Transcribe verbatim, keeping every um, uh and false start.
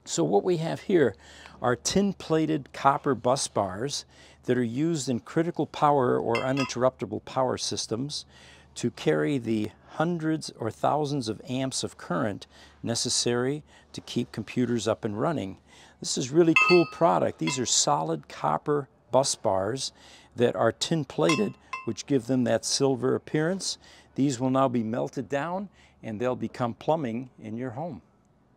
So what we have here are tin-plated copper bus bars that are used in critical power or uninterruptible power systems to carry the hundreds or thousands of amps of current necessary to keep computers up and running. This is a really cool product. These are solid copper bus bars that are tin-plated, which give them that silver appearance. These will now be melted down and they'll become plumbing in your home.